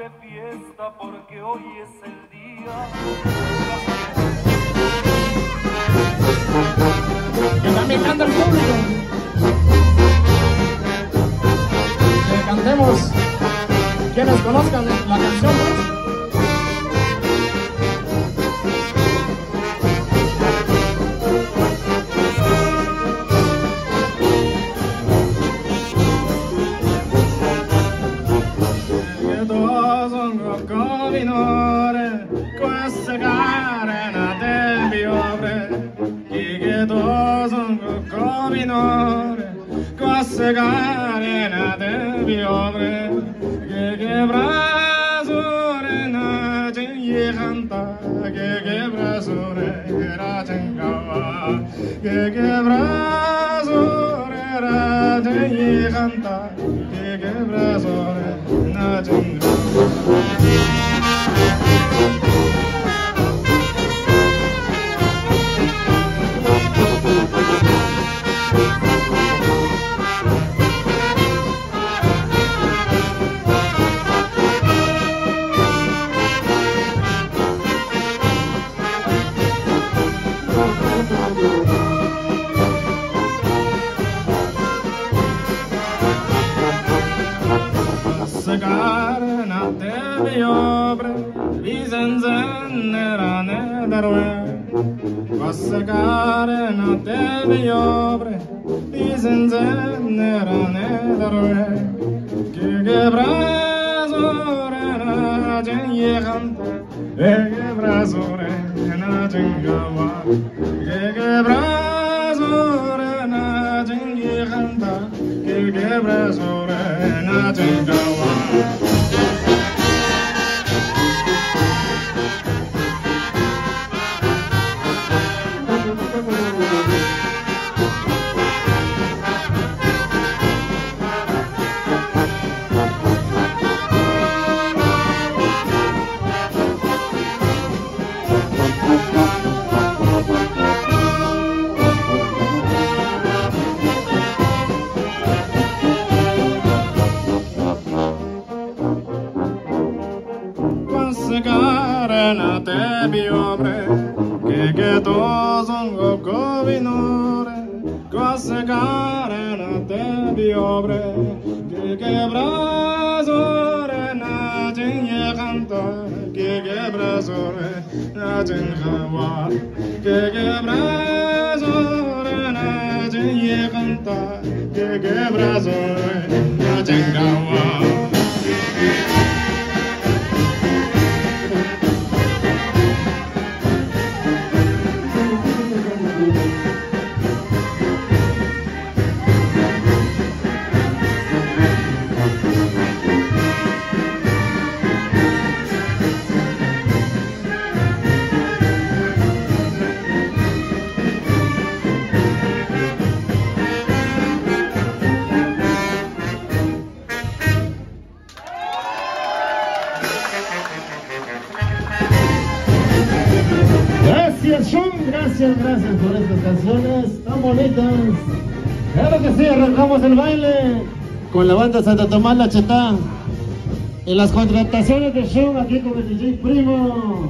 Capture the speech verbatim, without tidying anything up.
de fiesta porque hoy es el día. Que está mirando el público. Que cantemos. Quienes conozcan la canción, pues. Garena de biobre que quebrazure na canta que quebrazure na chengawa que quebrazure na canta que quebrazure na chengawa. Garena de biobre, Vizenzen erane darwe. Quassa garena de biobre, Vizenzen erane darwe. Que quebrazore na jenye canta, que quebrazore na jengawa. Que quebrazore na jenye canta, que quebrazore na jengawa. Garena te biobre, che che tozongo covinore. Quassa garena te biobre, che che brazore na jenye canta, che che brazore na jengawa, che che brazore na jenye canta, che che brazore na jengawa. Gracias, Sean, gracias, gracias por estas canciones tan bonitas. Claro que sí, arrancamos el baile con la banda Santa Tomás La Chetá. Y las contrataciones de Sean aquí con el D J Primo.